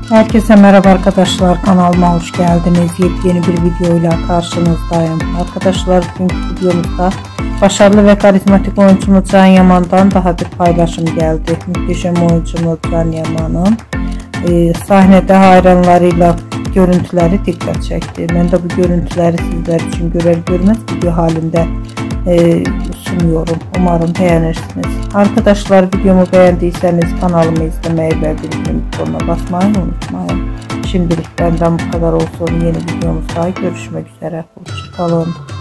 Herkese merhaba arkadaşlar, kanalıma hoş geldiniz. Yepyeni bir videoyla karşınızdayım. Arkadaşlar, bugünkü videomuzda başarılı ve karizmatik oyuncumuz Can Yaman'dan daha bir paylaşım geldi. Muhteşem oyuncumuz Can Yaman'ın sahnede hayranlarıyla görüntüleri dikkat çekti. Ben de bu görüntüleri sizler için görer görmez video halinde sunuyorum. Umarım beğenirsiniz. Arkadaşlar, videomu beğendiyseniz kanalımı izlemeyi ve bildirim butonuna basmayı unutmayın. Şimdilik benden bu kadar olsun. Yeni videomuzda görüşmek üzere. Hoşçakalın.